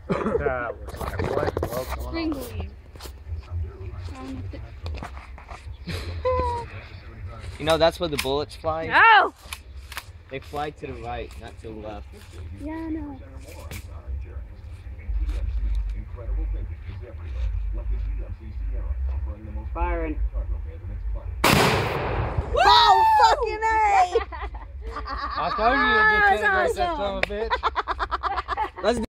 That was like, what the hell's going on? Stringleaf. You know, that's where the bullets fly. No! They fly to the right, not to the left. Yeah, I know. Firing. Whoa, fucking A! I told you to get that son of a bitch. Let's